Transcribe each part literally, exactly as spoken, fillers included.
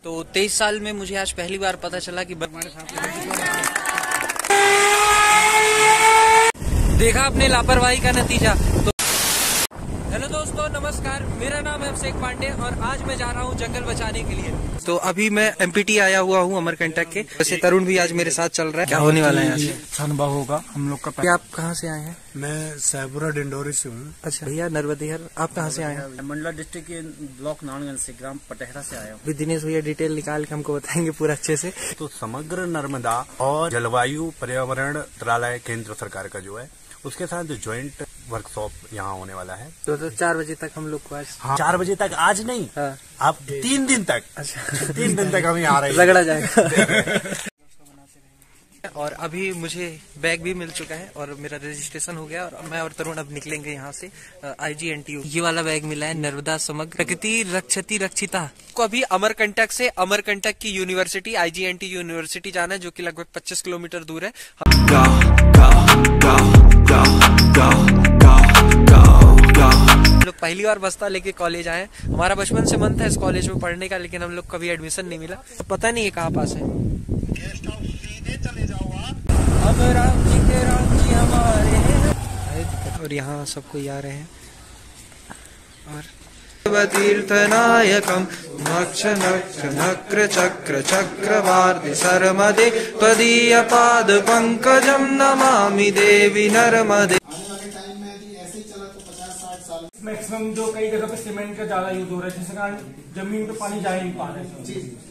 तो तेईस साल में मुझे आज पहली बार पता चला कि हमारे साथ देखा अपने लापरवाही का नतीजा। तो हेलो दोस्तों, नमस्कार। मेरा नाम है अभिषेक पांडे और आज मैं जा रहा हूँ जंगल बचाने के लिए। तो अभी मैं एमपीटी आया हुआ हूँ अमरकंटक के। वैसे तरुण भी आज मेरे साथ चल रहा है। क्या होने वाला है यहाँ से? अनुभव होगा हम लोग का। आप कहाँ से आए हैं? मैं सहपुरा डिंडोरी से हूँ। अच्छा भैया नरवदिहर, आप कहाँ से आए हैं? मंडला डिस्ट्रिक्ट के ब्लॉक नानगंज से, ग्राम पटेहरा से आया हूँ। दिनेश भैया डिटेल निकाल के हमको बताएंगे पूरा अच्छे से। तो समग्र नर्मदा और जलवायु पर्यावरण मंत्रालय केंद्र सरकार का जो है उसके साथ ज्वाइंट वर्कशॉप यहाँ होने वाला है। तो, तो चार बजे तक हम लोग को आज हाँ, चार बजे तक आज नहीं। हाँ। आप तीन दिन तक। अच्छा तीन दिन तक हम यहाँ आ रहे हैं। रगड़ा जाएगा। और अभी मुझे बैग भी मिल चुका है और मेरा रजिस्ट्रेशन हो गया और मैं और तरुण अब निकलेंगे यहाँ से आईजीएनटीयू। ये वाला बैग मिला है, नर्मदा समग्र प्रकृति रक्षति रक्षिता को। अभी अमरकंटक से अमरकंटक की यूनिवर्सिटी आईजीएनटीयू यूनिवर्सिटी जाना है, जो कि लगभग पच्चीस किलोमीटर दूर है। go, go, go, go, go, go, go, go. लोग पहली बार बस्ता लेके कॉलेज आए। हमारा बचपन से मन था इस कॉलेज में पढ़ने का, लेकिन हम लोग कभी एडमिशन नहीं मिला। तो पता नहीं है कहाँ पास है। चले जाओ अब राम जी के राम जी हमारे हैं। और यहाँ सब कोई आ रहे हैं। और तीर्थनायकम नक्ष नक्ष नक्र चक्र चक्रवार्ति सरमदे त्वदीय पाद पंकजम नमामि देवी नर्मदे। मैक्सिमम जो कई जगह पे सीमेंट का ज्यादा यूज हो रहा है, जिसके कारण जमीन पे पानी जा ही नहीं पा रहा है।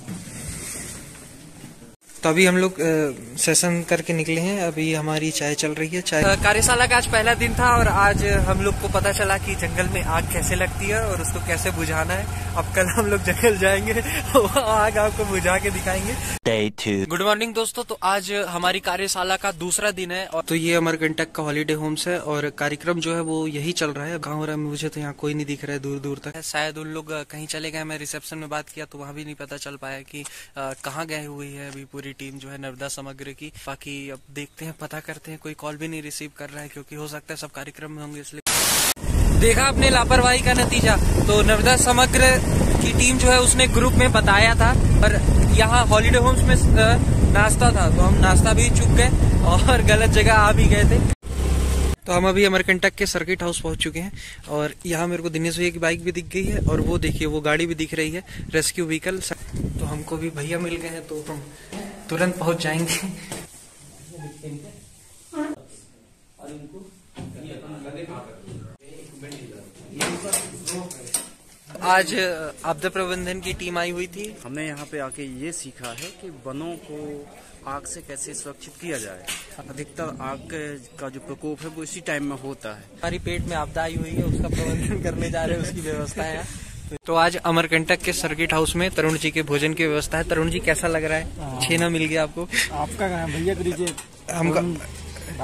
तो अभी हम लोग सेशन करके निकले हैं। अभी हमारी चाय चल रही है। चाय कार्यशाला का आज पहला दिन था और आज हम लोग को पता चला कि जंगल में आग कैसे लगती है और उसको कैसे बुझाना है। अब कल हम लोग जंगल जाएंगे, आग आपको बुझा के दिखाएंगे। Day to. गुड मॉर्निंग दोस्तों। तो आज हमारी कार्यशाला का दूसरा दिन है और तो ये अमरकंटक का हॉलीडे होम्स है और कार्यक्रम जो है वो यही चल रहा है। गाँव में मुझे तो यहाँ कोई नहीं दिख रहा है दूर दूर तक। शायद उन लोग कहीं चले गए। मैं रिसेप्शन में बात किया तो वहाँ भी नहीं पता चल पाया कि कहाँ गए हुई है अभी पूरी टीम जो है नर्मदा समग्र की। बाकी अब देखते हैं, पता करते हैं। कोई कॉल भी नहीं रिसीव कर रहा है क्योंकि हो सकता है सब कार्यक्रम में होंगे, इसलिए। देखा अपने लापरवाही का नतीजा। तो नर्मदा समग्र की टीम जो है उसने ग्रुप में बताया था और यहाँ हॉलीडे होम्स में नाश्ता था, तो हम नाश्ता भी चूक गए और गलत जगह आ भी गए थे। तो हम अभी अमरकंटक के सर्किट हाउस पहुंच चुके हैं और यहाँ मेरे को दिनेश भैया की बाइक भी दिख गई है और वो देखिए वो गाड़ी भी दिख रही है, रेस्क्यू व्हीकल। तो हमको भी भैया मिल गए हैं तो हम तुरंत पहुंच जाएंगे। आज आपदा प्रबंधन की टीम आई हुई थी। हमने यहाँ पे आके ये सीखा है कि वनों को आग से कैसे सुरक्षित किया जाए। अधिकतर आग का जो प्रकोप है वो इसी टाइम में होता है। हमारी पेट में आपदा आई हुई है, उसका प्रबंधन करने जा रहे हैं, उसकी व्यवस्था है। तो आज अमरकंटक के सर्किट हाउस में तरुण जी के भोजन की व्यवस्था है। तरुण जी कैसा लग रहा है? छेना मिल गया आपको? आपका कहाँ है भैया? दीजिए हमका।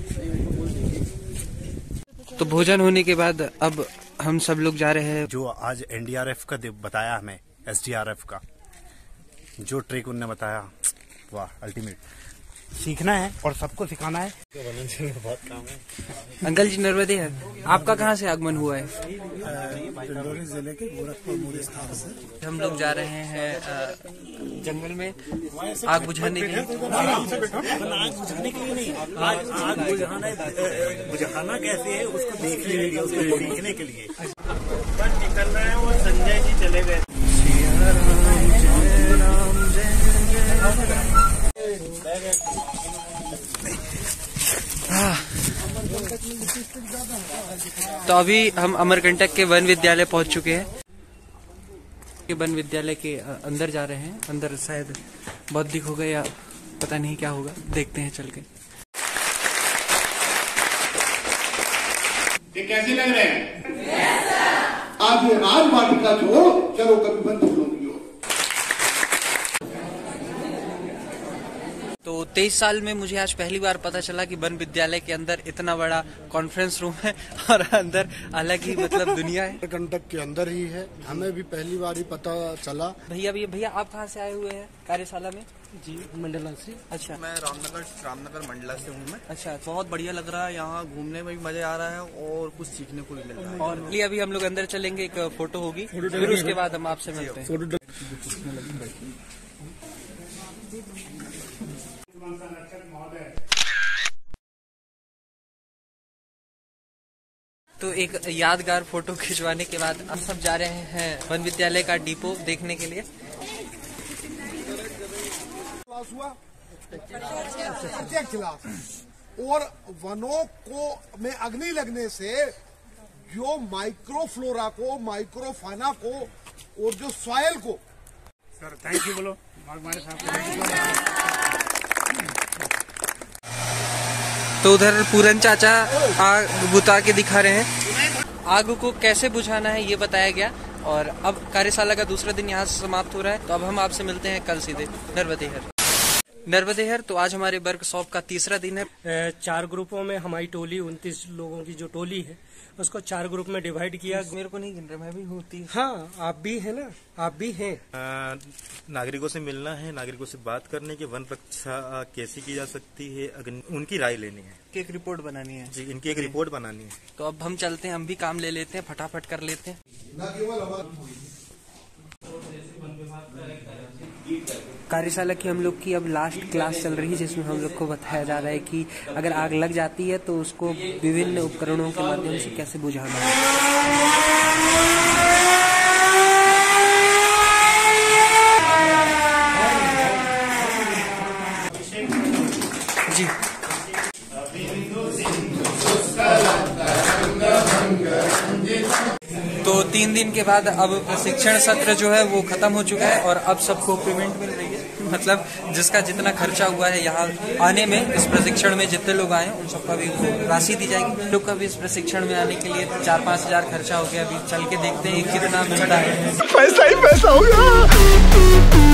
तो भोजन होने के बाद अब हम सब लोग जा रहे हैं। जो आज एनडीआरएफ का बताया हमें, एसडीआरएफ का जो ट्रिक उनने बताया, वाह अल्टीमेट। सीखना है और सबको सिखाना है। बहुत काम है। अंकल जी नर्मदे है, आपका कहाँ से आगमन हुआ है? डिंडोरी जिले के गोरखपुर मूल स्थान से हम लोग जा रहे हैं जंगल में आग बुझाने के लिए। आग बुझाने के लिए नहीं, आज आग बुझाना बुझाना कैसे है उसको देखने के लिए, उसको सीखने के लिए निकल रहे हैं। वो संजय जी चले गए। तो अभी हम अमरकंटक के वन विद्यालय पहुंच चुके हैं। के वन विद्यालय के अंदर जा रहे हैं। अंदर शायद बौद्धिक होगा या पता नहीं क्या होगा, देखते हैं चल के। ये कैसे लग रहे हैं? yes, आज ये राज वाटिका छोड़ो, चलो कभी बंद फूलों की ओर। तो तेईस साल में मुझे आज पहली बार पता चला कि वन विद्यालय के अंदर इतना बड़ा कॉन्फ्रेंस रूम है और अंदर अलग ही मतलब दुनिया है। अमरकंटक के अंदर ही है, हमें भी पहली बार ही पता चला। भैया भैया भैया आप कहाँ से आए हुए हैं कार्यशाला में? जी मंडला से। अच्छा, मैं रामनगर रामनगर मंडला से हूँ मैं। अच्छा, बहुत बढ़िया लग रहा है, यहाँ घूमने में भी मजा आ रहा है और कुछ सीखने को भी मिल रहा है। और लिए अभी हम लोग अंदर चलेंगे, एक फोटो होगी, फिर उसके बाद हम आपसे मिलते हैं। तो एक यादगार फोटो खिंचवाने के बाद हम सब जा रहे हैं वन विद्यालय का डिपो देखने के लिए। क्लास हुआ क्लास और वनों को में अग्नि लगने से जो माइक्रोफ्लोरा को, माइक्रोफाना को और जो सॉइल को। सर थैंक यू बोलो हमारे साथ। तो उधर पूरन चाचा आग बुता के दिखा रहे हैं। आग को कैसे बुझाना है ये बताया गया और अब कार्यशाला का दूसरा दिन यहाँ से समाप्त हो रहा है। तो अब हम आपसे मिलते हैं कल सीधे नर्मदेहर। नर्मदेहर तो आज हमारे वर्कशॉप का तीसरा दिन है। चार ग्रुपों में हमारी टोली उनतीस लोगों की जो टोली है उसको चार ग्रुप में डिवाइड किया। मेरे को नहीं गिन रहा, मैं भी होती। हाँ आप भी है ना, आप भी हैं। नागरिकों से मिलना है, नागरिकों से बात करने की वन रक्षा कैसे की जा सकती है, उनकी राय लेनी है, एक रिपोर्ट बनानी है जी, इनकी एक रिपोर्ट बनानी है। तो अब हम चलते हैं, हम भी काम ले लेते हैं, फटाफट कर लेते हैं। न केवल कार्यशाला की हम लोग की अब लास्ट क्लास चल रही है जिसमें हम लोग को बताया जा रहा है कि अगर आग लग जाती है तो उसको विभिन्न उपकरणों के माध्यम से कैसे बुझाना है। जी तो तीन दिन के बाद अब प्रशिक्षण सत्र जो है वो खत्म हो चुका है और अब सबको पेमेंट मिल रही है। मतलब जिसका जितना खर्चा हुआ है यहाँ आने में, इस प्रशिक्षण में जितने लोग आए उन सबका भी राशि दी जाएगी। लोग का भी इस प्रशिक्षण में आने के लिए चार पाँच हजार खर्चा हो गया। अभी चल के देखते हैं कितना मिलता है। पैसा ही पैसा होगा।